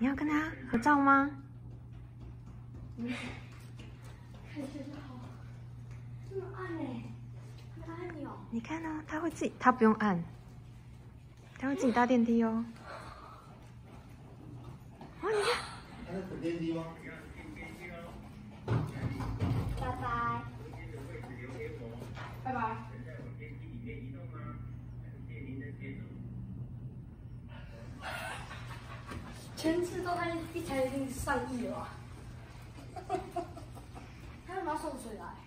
你要跟他合照吗？ 看这就好，这么暗哎，那按钮。 你看哦，他会自己，他不用按，他会自己搭电梯哦。哇，你看。 他在等电梯吗？ 拜拜。拜拜。全自动按一台已经上亿了吧？他干嘛送水来？